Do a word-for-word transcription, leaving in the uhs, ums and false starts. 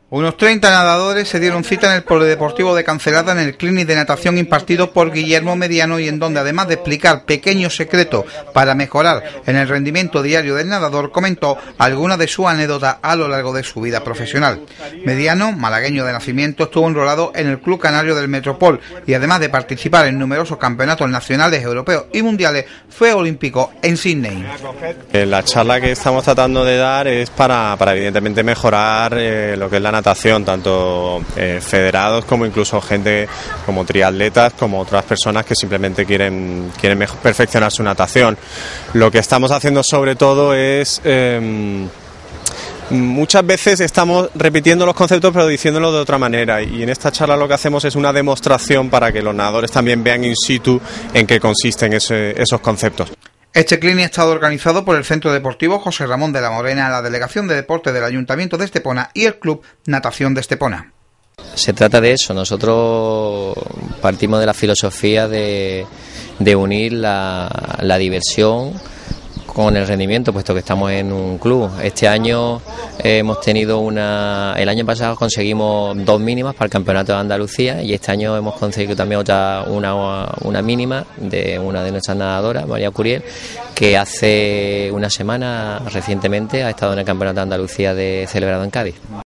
Unos treinta nadadores se dieron cita en el Polideportivo de Cancelada en el clinic de natación impartido por Guillermo Mediano y en donde, además de explicar pequeños secretos para mejorar en el rendimiento diario del nadador, comentó algunas de sus anécdotas a lo largo de su vida profesional. Mediano, malagueño de nacimiento, estuvo enrolado en el Club Canario del Metropol y además de participar en numerosos campeonatos nacionales, europeos y mundiales, fue olímpico en Sydney. La charla que estamos tratando de dar es para, para evidentemente mejorar eh, lo que es la natación, tanto eh, federados como incluso gente como triatletas, como otras personas que simplemente quieren, quieren mejor, perfeccionar su natación. Lo que estamos haciendo sobre todo es... Eh, Muchas veces estamos repitiendo los conceptos pero diciéndolo de otra manera, y en esta charla lo que hacemos es una demostración para que los nadadores también vean in situ en qué consisten ese, esos conceptos. Este clinic ha estado organizado por el Centro Deportivo José Ramón de la Morena, la Delegación de Deportes del Ayuntamiento de Estepona y el Club Natación de Estepona. Se trata de eso, nosotros partimos de la filosofía de, de unir la, la diversión con el rendimiento, puesto que estamos en un club. Este año hemos tenido una... El año pasado conseguimos dos mínimas para el Campeonato de Andalucía y este año hemos conseguido también otra una, una mínima de una de nuestras nadadoras, María Curiel, que hace una semana recientemente ha estado en el Campeonato de Andalucía de, celebrado en Cádiz.